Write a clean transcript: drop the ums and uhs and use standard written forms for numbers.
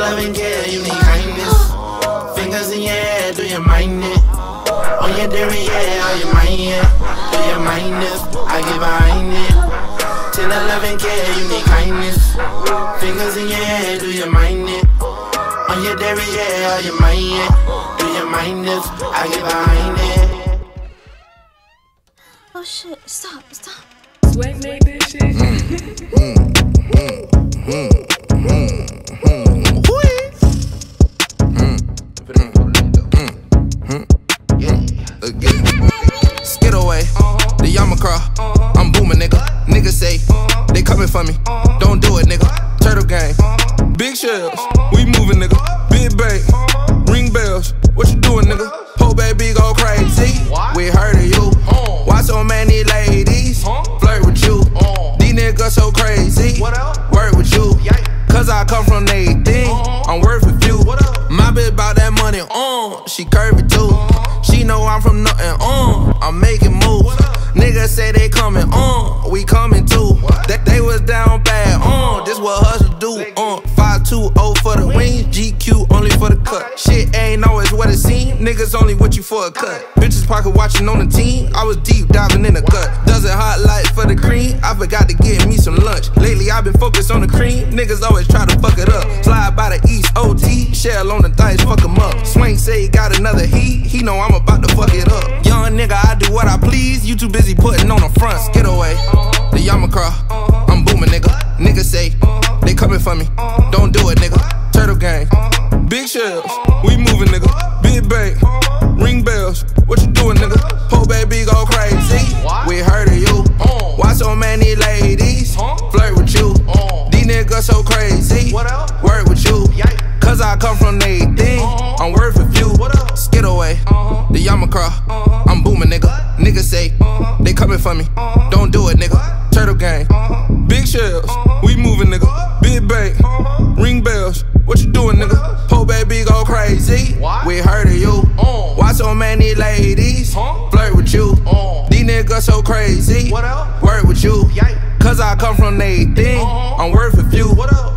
love and care, you need kindness. Fingers in your hair, do you mind it? On your dairy, yeah, are you mind it? Do you mind it? I get behind it. Tender love and care, you need kindness. Fingers in your hair, do you mind it? On your dairy, yeah, are you mind it? Do you mind it? I get behind it. Oh shit, stop. Sweat made this shit. Skid away, the Yamakra, I'm booming, nigga. Niggas say, they coming for me. Don't do it, nigga. Turtle gang, big shells, we moving, nigga. Big bank, ring bells, what you doing, nigga? Whole baby go crazy, we heard of you. Why so many ladies flirt with you? These niggas so crazy, work with you. Cause I come from Nathan, I'm worth a few. My bitch bout that money, she curvy too. She know I'm from nothing, I'm making moves. Niggas say they coming, we coming too. That they was down bad, this what hustle do. 520 for the wings, GQ only for the cut. Shit ain't always what it seems, niggas only with you for a cut. Bitches pocket watching on the team, I was deep diving in the gut. Dozen hot lights for the cream, I forgot to get me some lunch. Lately I've been focused on the cream, niggas always try to fuck it up. Slide by the east, OT, shell on the dice, fuck him up. Swank say he got another heat, he know I'm about to fuck it up. Young nigga, I do what I please, you too busy putting on the front. Skid away, the Yamakra, I'm booming, nigga. Niggas say, they coming for me. Don't do it, nigga. Turtle gang, big shells, we moving, nigga. Big bank, ring bells, what you doing, nigga? Whole baby go crazy, we heard of you. Why so many ladies flirt with you? These niggas so crazy, work with you. Cause I come from Nathan, I'm worth a few. Skid away, the Yamakra, I'm booming, nigga. Niggas say, they coming for me. Don't do it, nigga. Turtle gang, big shells, we moving, nigga. Big bank, ring bells, what you doing, nigga? Whole baby go crazy, we heard of you. Why so many ladies flirt with you? These niggas so crazy, work with you. Cause I come from Nathan, I'm worth a few.